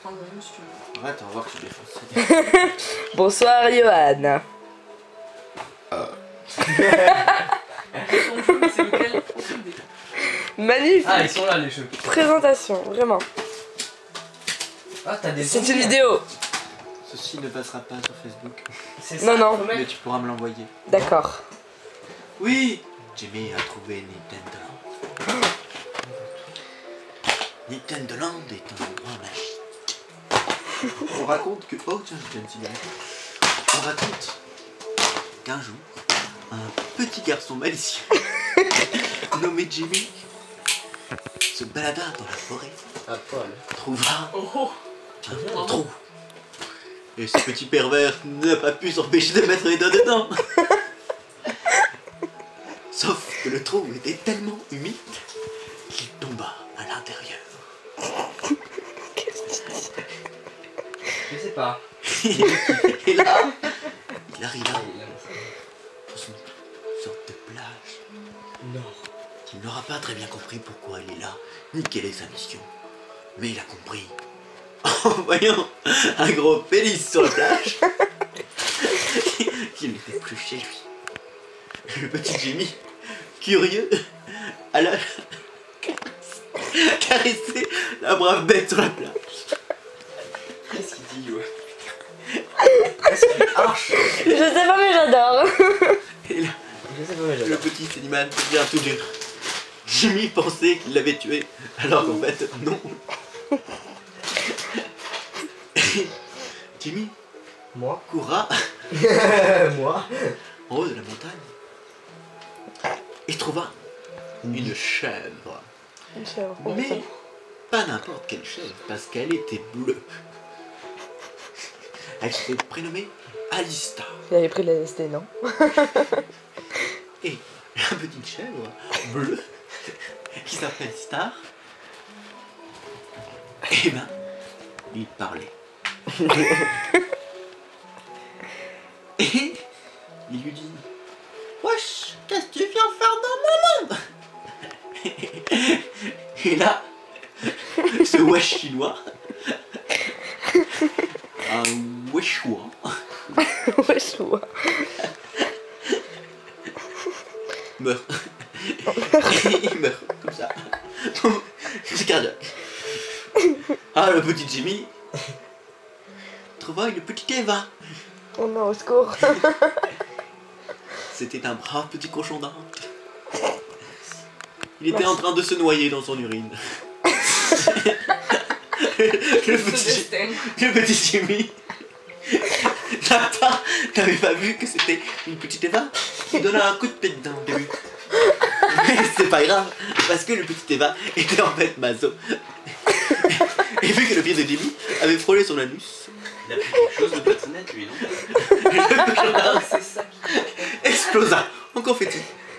prendre un si tu veux. Arrête, on va voir que tu défonces. Bonsoir Johan. Ton jeu, c'est lequel? Aucune idée. Magnifique. Ah, ils sont là les jeux. Présentation, vraiment. Ah, t'as des C'est une zombies. vidéo. Ceci ne passera pas sur Facebook. C'est Non, non. faut mettre- Mais tu pourras me l'envoyer. D'accord. Oui, Jimmy a trouvé Nintendo Land. Nintendo Land est un endroit magique. On raconte que... Oh tiens, j'ai une cigarette. On raconte qu'un jour, un petit garçon malicieux nommé Jimmy se balada dans la forêt, À poil. trouva Oh, un trou. Et ce petit pervers n'a pas pu s'empêcher de mettre les doigts dedans. Sauf que le trou était tellement humide qu'il tomba à l'intérieur. Je sais pas. Et là, il arriva dans une sorte de plage. Non. Il n'aura pas très bien compris pourquoi il est là, ni quelle est sa mission. Mais il a compris en voyant un gros pénis sur la plage qu'il n'était plus chez lui. Le petit Jimmy, curieux, alla caresser la brave bête sur la plage. Qu'est-ce qu'il dit, ouais? Qu'est-ce qu'il arche? Je sais pas mais j'adore. Et là, Je sais pas, mais le j'adore. petit animal devient tout dur. Jimmy pensait qu'il l'avait tué, alors qu'en fait, non. Jimmy Moi? courra Moi? en haut de la montagne et trouva une chèvre. Mais pas n'importe quelle chèvre, parce qu'elle était bleue. Elle s'était prénommée Alista. Il avait pris de la LSD, non? Et la petite chèvre bleue qui s'appelle Star, eh ben, il parlait. Et il lui dit: wesh, qu'est-ce que tu viens faire dans mon monde? Et là, ce wesh chinois, un wechois, Ouais, je vois. meurt. Il meurt comme ça. C'est cardiaque. Ah, le petit Jimmy trouva une petite Eva. Oh non, au secours. C'était un brave petit cochon d'Inde. Il était en train de se noyer dans son urine. le, ce petit, destin. le petit Jimmy n'avait pas vu que c'était une petite Eva. Il donna un coup de pied dedans au début. Mais c'est pas grave, parce que le petit Eva était en fait maso. Et vu que le pied de Jimmy avait frôlé son anus, Il a pris quelque chose de patinette, lui, non? le cochon d'Inde C'est ça qui... explosa en confetti.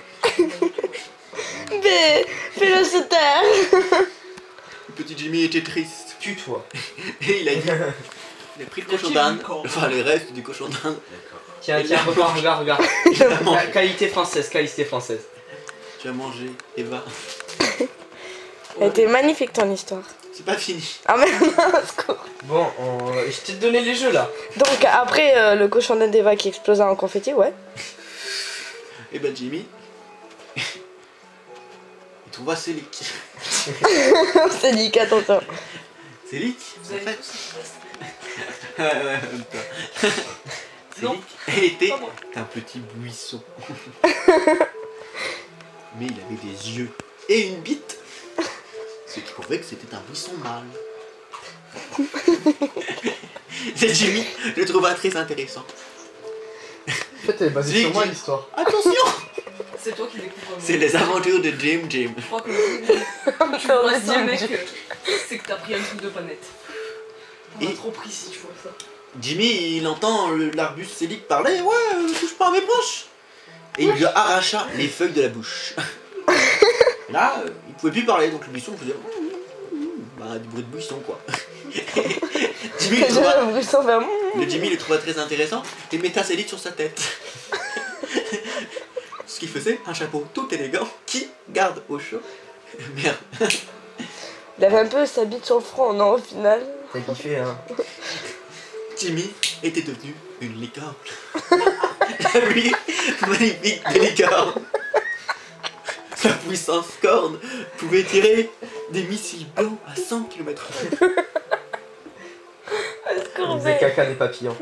Mais fais-le se taire. Le petit Jimmy était triste. Tue-toi. Et il a dit, il a pris le cochon d'Inde, enfin les restes du cochon d'Inde. D'accord. Tiens, tiens, regarde. Il a mangé. Qualité française, qualité française. Tu as mangé, Eva. Elle était magnifique ton histoire. C'est pas fini. Ah mais non, au secours. Bon, je t'ai donné les jeux là. Donc après le cochon d'Eva qui explosa en confetti, ouais. Et ben Jimmy, il trouva Célic. C'est dit attention. Célic, Vous en avez fait, tous cette place. ouais, en même temps. Non. Célic était Pas moi. un petit buisson. Mais il avait des yeux et une bite. Ce qui prouvait que c'était un buisson mâle. Et Jimmy le trouva très intéressant. En fait, elle est basée Zig, sur moi Zig. l'histoire. Attention, C'est toi qui découvres. c'est les aventures de Jim Jim. Je crois que tu vois ça, mec, c'est que t'as pris un truc de panette. On a Et- trop pris si tu vois ça. Jimmy, il entend l'arbuste Célic parler. Ouais, touche pas à mes branches. Et il lui arracha les feuilles de la bouche. Là, il pouvait plus parler, donc le buisson faisait bah, du bruit de buisson quoi. Jimmy le trouva, Le buisson fait le Jimmy le trouva très intéressant et metta Célic sur sa tête. Ce qui faisait un chapeau tout élégant qui garde au chaud. Merde. Il avait un peu sa bite sur le front, non, au final. T'as kiffé, hein. Jimmy était devenu une licorne. Oui, magnifique des licornes. Sa puissance corne pouvait tirer des missiles blancs à 100 km/h. Il faisait caca des papillons.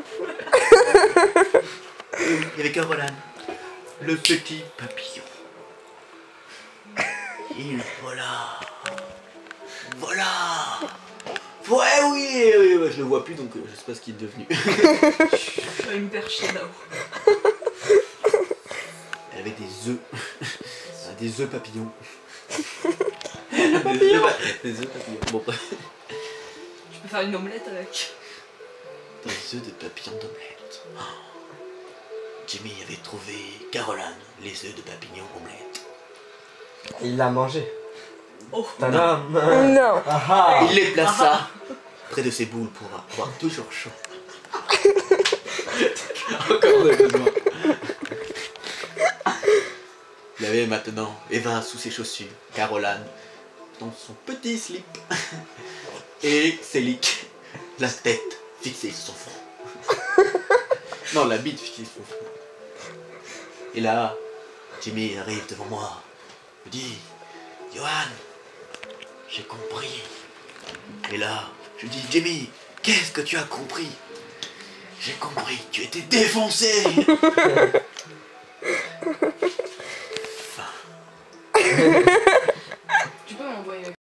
Il y avait Caroline, le petit papillon. Et voilà. Voilà. Ouais, oui, je le vois plus donc je sais pas ce qu'il est devenu. Je vais me percher là-haut. Elle avait des œufs. Des œufs papillons. Papillons. Des œufs papillons. Bon, bref. Je peux faire une omelette avec. Des œufs de papillon d'omelette. Oh. Jimmy avait trouvé Caroline, les œufs de papillon omelette. Il l'a mangé. Oh. Tadam. Non. Ah ah. Il les plaça près de ses boules pour avoir toujours chaud. Encore heureusement. Il avait maintenant Eva sous ses chaussures, Caroline dans son petit slip et Célic, la tête fixée sur son front. Non, la bite fixée sur son front. Et là, Jimmy arrive devant moi, me dit Johan, j'ai compris. Et là, je dis Jimmy, qu'est-ce que tu as compris? J'ai compris, tu étais défoncé. Fin.